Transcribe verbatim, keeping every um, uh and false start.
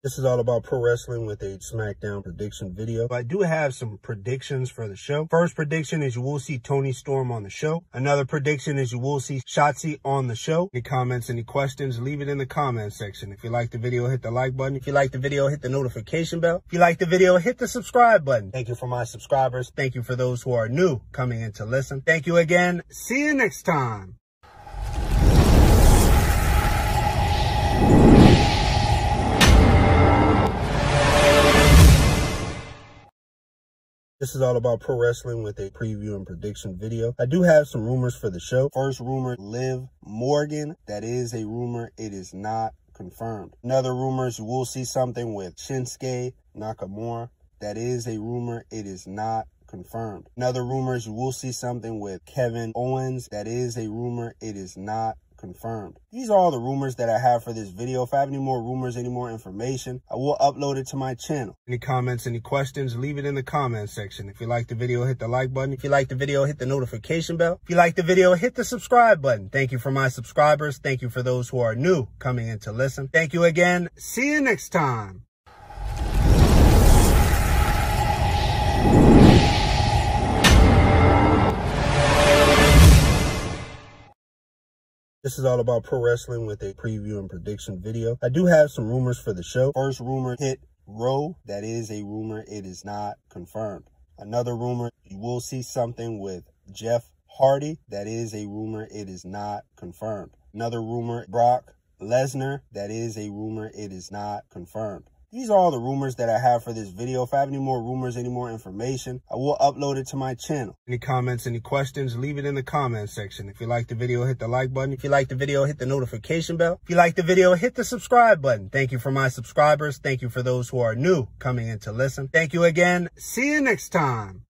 This is all about pro wrestling with a SmackDown prediction video. I do have some predictions for the show. First prediction is you will see Toni Storm on the show. Another prediction is you will see Shotzi on the show. Any comments, any questions, leave it in the comment section. If you like the video, hit the like button. If you like the video, hit the notification bell. If you like the video, hit the subscribe button. Thank you for my subscribers. Thank you for those who are new coming in to listen. Thank you again. See you next time. This is all about pro wrestling with a preview and prediction video. I do have some rumors for the show. First rumor, Liv Morgan. That is a rumor. It is not confirmed. Another rumor is you will see something with Shinsuke Nakamura. That is a rumor. It is not confirmed. Another rumor is you will see something with Kevin Owens. That is a rumor. It is not confirmed. These are all the rumors that I have for this video. If I have any more rumors, any more information, I will upload it to my channel. Any comments, any questions, leave it in the comment section. If you like the video, hit the like button. If you like the video, hit the notification bell. If you like the video, hit the subscribe button. Thank you for my subscribers. Thank you for those who are new coming in to listen. Thank you again. See you next time. This is all about pro wrestling with a preview and prediction video. I do have some rumors for the show. First rumor, hit row. That is a rumor. It is not confirmed. Another rumor, you will see something with Jeff Hardy. That is a rumor. It is not confirmed. Another rumor, Brock Lesnar. That is a rumor. It is not confirmed. These are all the rumors that I have for this video. If I have any more rumors, any more information, I will upload it to my channel. Any comments, any questions, leave it in the comment section. If you like the video, hit the like button. If you like the video, hit the notification bell. If you like the video, hit the subscribe button. Thank you for my subscribers. Thank you for those who are new coming in to listen. Thank you again. See you next time.